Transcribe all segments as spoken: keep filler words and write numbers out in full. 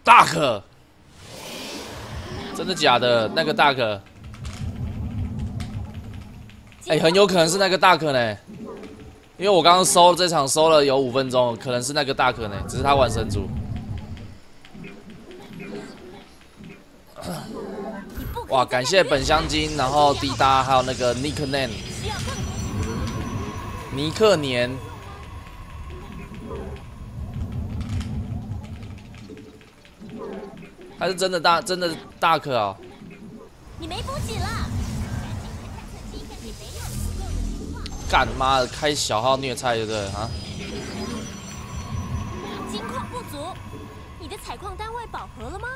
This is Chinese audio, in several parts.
大可，真的假的？那个大可，哎、欸，很有可能是那个大可呢，因为我刚刚收这场收了有五分钟，可能是那个大可呢，只是他玩神族。哇，感谢本乡金，然后滴答，还有那个 Nickname， 尼克年。 他是真的大，真的大可啊！ 你没补给了， 干妈的，开小号虐菜对不对啊？ 金矿不足，你的采矿单位饱和了吗？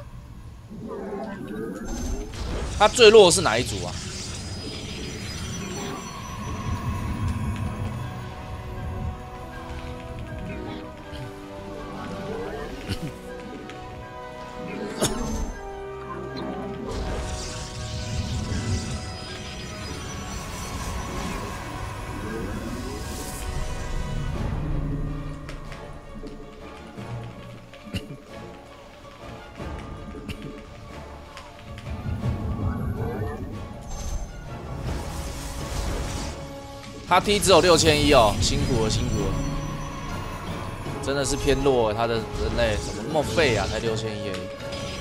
他最弱的是哪一组啊？他 T 只有六千一哦，辛苦了，辛苦了，真的是偏弱，他的人类怎么那么废啊？才六千一而已。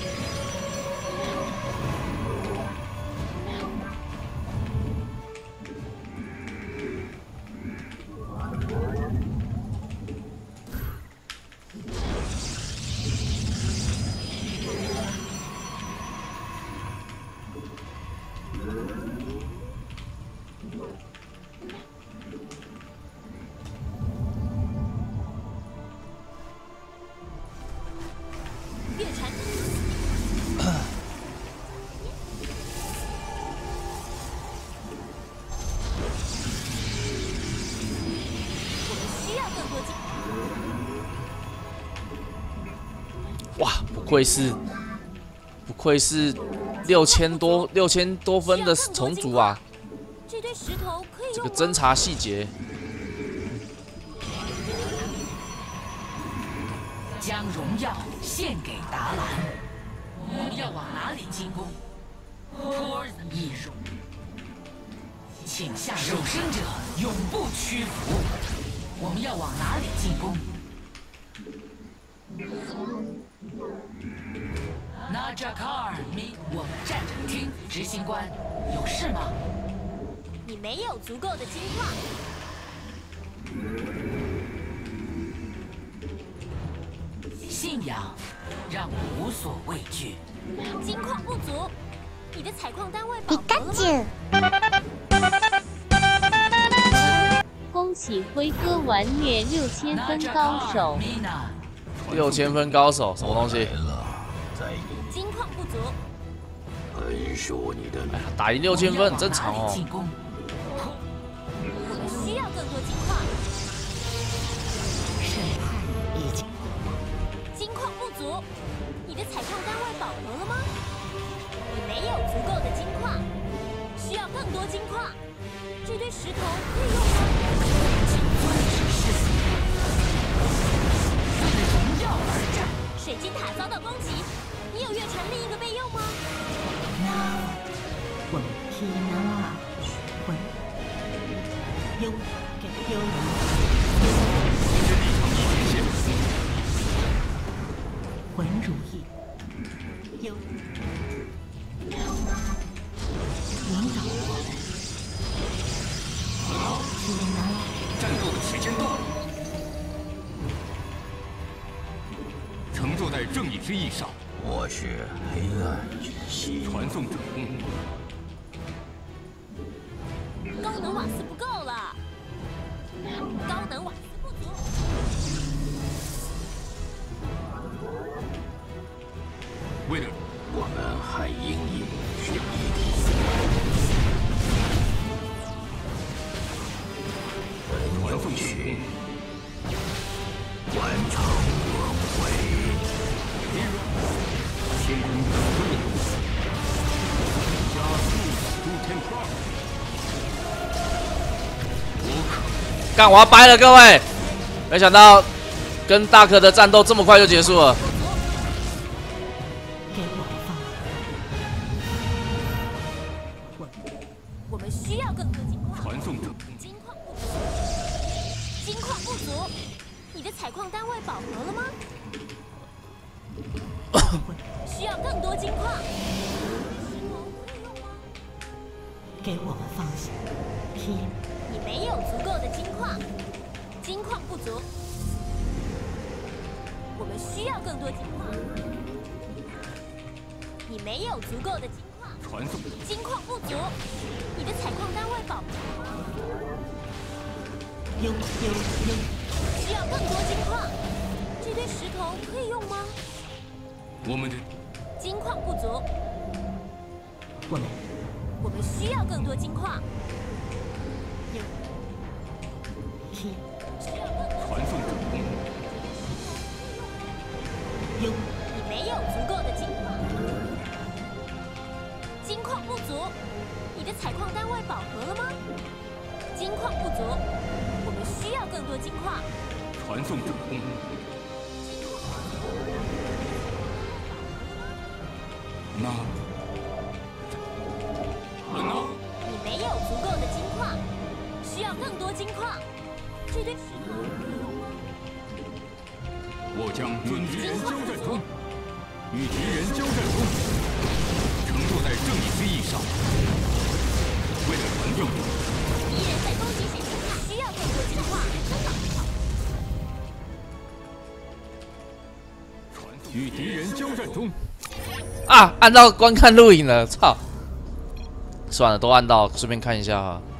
哇，不愧是，不愧是六千多六千多分的重组啊！ 这堆石头可以这个侦查细节， 将荣耀献给达兰。我们要往哪里进攻？艺术，请下守生者永不屈服。我们要往哪里进攻？ 纳扎卡尔米，我们站着听。执行官，有事吗？ 你没有足够的金矿。 信仰让我无所畏惧。 金矿不足，你的采矿单位饱和了吗？恭喜辉哥完虐六千分高手。 六千分高手，什么东西？ 金矿不足， 很说你的。 哎呀，打赢六千分很正常哦。 我们需要更多金矿。 审判已经。 金矿不足，你的采矿单位饱和了吗？你没有足够的金矿，需要更多金矿。这堆石头可以用吗？ 谨遵指示。为了荣耀而战。 水晶塔遭到攻击。 你有月传另一个备用吗？ 那我们踢那魂有给有。魂如意有引导我们。踢那战斗的时间到了。乘坐在正义之翼上。 我是黑暗之息， 传送者。 高能瓦斯不够了，高能瓦斯不足。 为了我们和阴影是一体。很有趣，完成轮回。 天空的威力，加速入天窗。 干，我要掰了，各位！没想到跟大可的战斗这么快就结束了。 需要更多金矿。 传送者， 金矿不足，金矿不足，你的采矿单位饱和了吗？需要更多金矿。 给我们方向。P， 你没有足够的金矿，金矿不足，我们需要更多金矿。你没有足够的金矿， 传送金矿不足，你的采矿单位饱和了吗？ 优优优， 需要更多金矿，这堆石头可以用吗？ 我们的金矿不足， 我们我们需要更多金矿。 优 P 需要更多。 传送者， 优你没有足够的金矿，金矿不足，你的采矿单位饱和了吗？金矿不足，我们需要更多金矿。 传送者，那那你没有足够的金矿，需要更多金矿。这堆石头可以用吗？ 我将与敌人交战中，与敌人交战中，乘坐在正义之翼上，为了传教， 敌人在攻击谁？需要更多金矿。 与敌人交战中， 啊！按到观看录影了，操！算了，都按到，顺便看一下哈。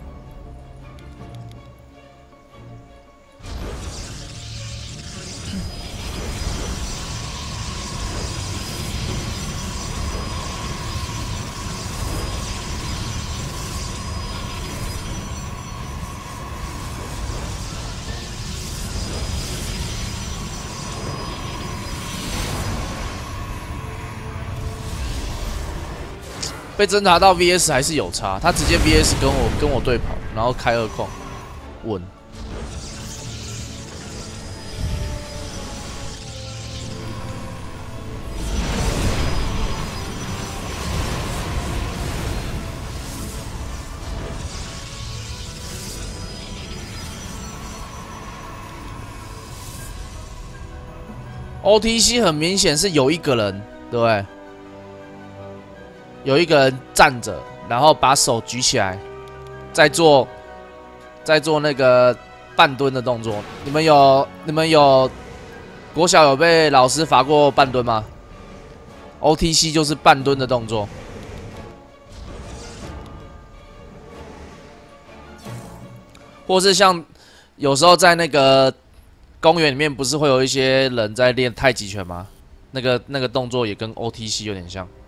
被侦查到 V S 还是有差，他直接 V S 跟我跟我对跑，然后开二矿，稳。O T C 很明显是有一个人，对不对？有一个人站着，然后把手举起来，在做，在做那个半蹲的动作。你们有你们有国小有被老师罚过半蹲吗 ？O T C 就是半蹲的动作。或是像有时候在那个公园里面，不是会有一些人在练太极拳吗？那个那个动作也跟 O T C 有点像。